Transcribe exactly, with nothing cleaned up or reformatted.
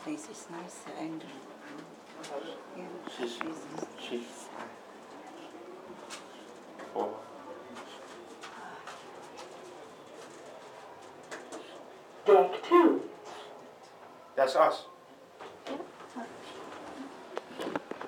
place is nice and yeah, She's, places. she's four. Deck two. That's us.